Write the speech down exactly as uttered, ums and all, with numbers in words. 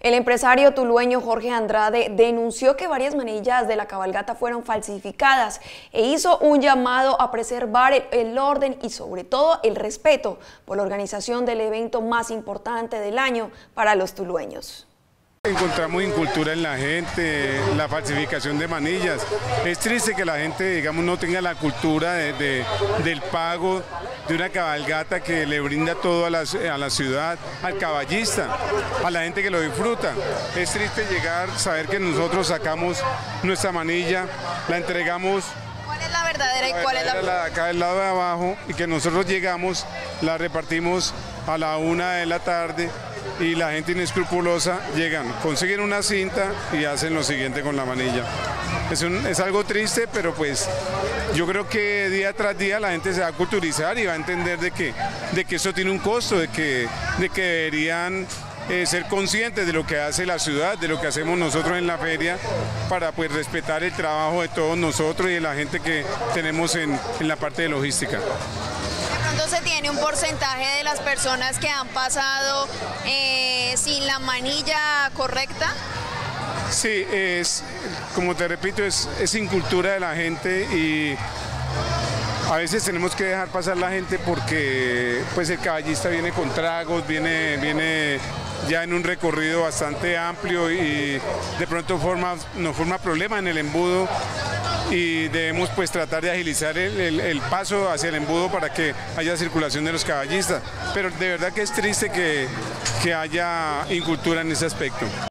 El empresario tulueño Jorge Andrade denunció que varias manillas de la cabalgata fueron falsificadas e hizo un llamado a preservar el, el orden y sobre todo el respeto por la organización del evento más importante del año para los tulueños. Encontramos incultura en la gente, la falsificación de manillas. Es triste que la gente, digamos, no tenga la cultura de, de, del pago de una cabalgata que le brinda todo a la, a la ciudad, al caballista, a la gente que lo disfruta. Es triste llegar, saber que nosotros sacamos nuestra manilla, la entregamos. ¿Cuál es la verdadera y cuál es la...? La de acá del lado de abajo, y que nosotros llegamos, la repartimos a la una de la tarde y la gente inescrupulosa llegan, consiguen una cinta y hacen lo siguiente con la manilla. Es, un, es algo triste, pero pues yo creo que día tras día la gente se va a culturizar y va a entender de que, de que eso tiene un costo, de que, de que deberían eh, ser conscientes de lo que hace la ciudad, de lo que hacemos nosotros en la feria, para pues respetar el trabajo de todos nosotros y de la gente que tenemos en, en la parte de logística. ¿Se tiene un porcentaje de las personas que han pasado eh, sin la manilla correcta? Sí, es, como te repito, es, es incultura de la gente y a veces tenemos que dejar pasar la gente porque pues el caballista viene con tragos, viene, viene ya en un recorrido bastante amplio y de pronto forma, nos forma problema en el embudo. Y debemos pues tratar de agilizar el, el, el paso hacia el embudo para que haya circulación de los caballistas, pero de verdad que es triste que, que haya incultura en ese aspecto.